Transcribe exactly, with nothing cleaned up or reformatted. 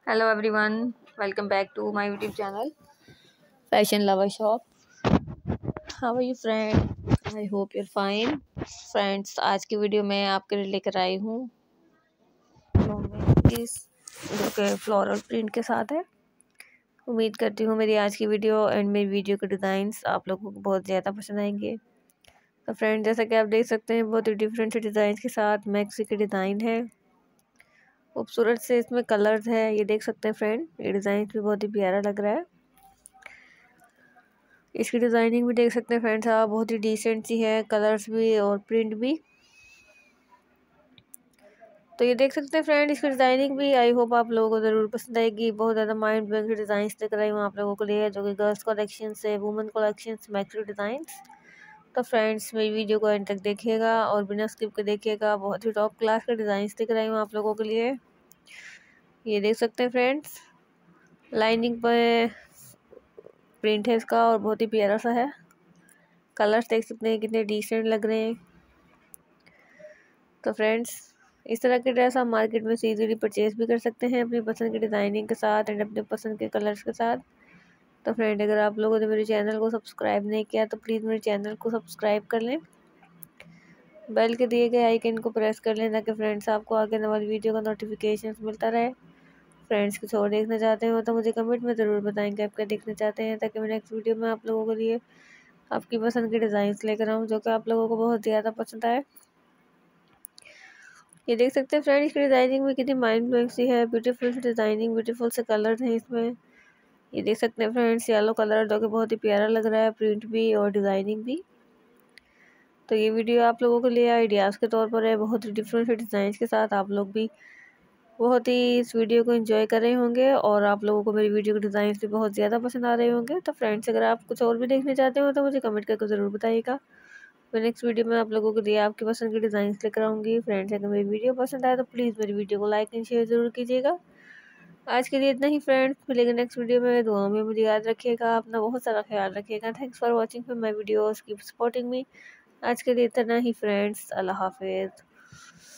Hello everyone, welcome back to my YouTube channel Fashion Lover Shop. How are you friend? I hope you're fine. Friends, आज की video मैं आपके लिए लेकर आई हूँ इस जो कि फ्लोरल प्रिंट के साथ है। उम्मीद करती हूँ मेरी आज की वीडियो एंड मेरी वीडियो के डिज़ाइंस आप लोगों को बहुत ज़्यादा पसंद आएंगे। तो फ्रेंड, जैसा कि आप देख सकते हैं बहुत ही डिफरेंट से डिज़ाइन के साथ मैक्सी के डिज़ाइन है। खूबसूरत से इसमें कलर्स है, ये देख सकते हैं फ्रेंड। ये डिज़ाइन भी बहुत ही प्यारा लग रहा है। इसकी डिज़ाइनिंग भी देख सकते हैं फ्रेंड्स आप, बहुत ही डिसेंट सी है, कलर्स भी और प्रिंट भी। तो ये देख सकते हैं फ्रेंड, इसकी डिज़ाइनिंग भी आई होप आप लोगों को ज़रूर पसंद आएगी। बहुत ज़्यादा माइंड ब्लोइंग डिज़ाइन लेकर आई हूँ आप लोगों के लिए, जो कि गर्ल्स कलेक्शन से वुमेन कलेक्शन मैक्सी डिज़ाइंस। तो फ्रेंड्स मेरी वीडियो को एंड तक देखिएगा और बिना स्किप के देखिएगा। बहुत ही टॉप क्लास के डिज़ाइन लेकर आई हूँ आप लोगों के लिए। ये देख सकते हैं फ्रेंड्स, लाइनिंग पे प्रिंट है इसका और बहुत ही प्यारा सा है। कलर्स देख सकते हैं कितने डिसेंट लग रहे हैं। तो फ्रेंड्स, इस तरह के ड्रेस आप मार्केट में से इजीली परचेज भी कर सकते हैं अपनी पसंद की डिज़ाइनिंग के साथ एंड अपने पसंद के कलर्स के साथ। तो फ्रेंड, अगर आप लोगों ने मेरे चैनल को सब्सक्राइब नहीं किया तो प्लीज़ मेरे चैनल को सब्सक्राइब कर लें, बेल के दिए गए आइकन को प्रेस कर लें ताकि फ्रेंड्स आपको आगे आने वाली वीडियो का नोटिफिकेशन मिलता रहे। फ्रेंड्स कुछ और देखना चाहते हो तो मुझे कमेंट में ज़रूर बताएंगे आप क्या देखना चाहते हैं, ताकि मैं नेक्स्ट वीडियो में आप लोगों के लिए आपकी पसंद के डिज़ाइंस लेकर आऊँ जो कि आप लोगों को बहुत ज़्यादा पसंद आए। ये देख सकते हैं फ्रेंड, इसकी डिज़ाइनिंग में कितनी माइंड ब्लोइंग सी है। ब्यूटीफुल सी डिज़ाइनिंग, ब्यूटीफुल से कलर हैं इसमें। ये देख सकते हैं फ्रेंड्स, येलो कलर जो कि बहुत ही प्यारा लग रहा है, प्रिंट भी और डिज़ाइनिंग भी। तो ये वीडियो आप लोगों के लिए आइडियाज़ के तौर पर है, बहुत ही डिफरेंट डिज़ाइन के साथ। आप लोग भी बहुत ही इस वीडियो को एंजॉय कर रहे होंगे और आप लोगों को मेरी वीडियो के डिज़ाइन भी बहुत ज़्यादा पसंद आ रहे होंगे। तो फ्रेंड्स, अगर आप कुछ और भी देखने चाहते हो तो मुझे कमेंट करके ज़रूर बताइएगा। मैं नेक्स्ट वीडियो में आप लोगों के लिए आपकी पसंद की डिज़ाइंस लेकर आऊँगी। फ्रेंड्स, अगर मेरी वीडियो पसंद आए तो प्लीज़ मेरी वीडियो को लाइक एंड शेयर ज़रूर कीजिएगा। आज के लिए इतना ही फ्रेंड्स, मिलेंगे नेक्स्ट वीडियो में। दुआ में मुझे याद रखिएगा, अपना बहुत सारा ख्याल रखिएगा। Thanks for watching for my videos, keep supporting me. आज के लिए इतना ही फ्रेंड्स, अल्लाह हाफिज़।